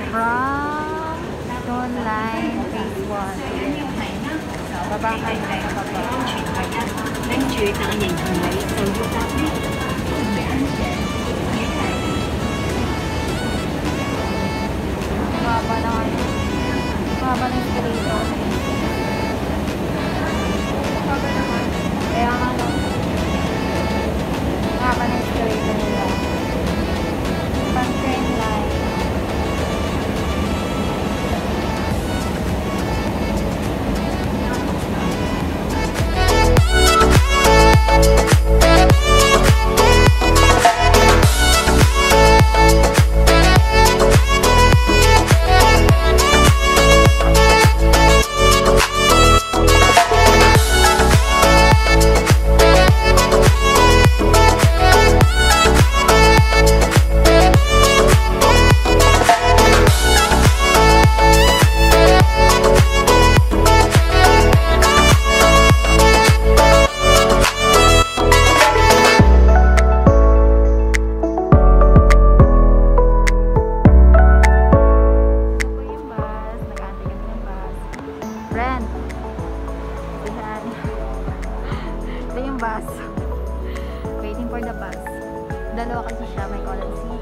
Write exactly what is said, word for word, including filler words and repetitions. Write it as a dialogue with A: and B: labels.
A: From Stone Line Phase one. Baba kami na baba.
B: Đánh chuyện tại nhà người từ vô ta biết.
A: Baba na kayo. Baba na escalator. Baba naman. Kaya nga no. Baba na escalator nila. Pang train line. Friend. Ayan. Ito yung bus. Waiting for the bus. Dalawa kasi siya. May column C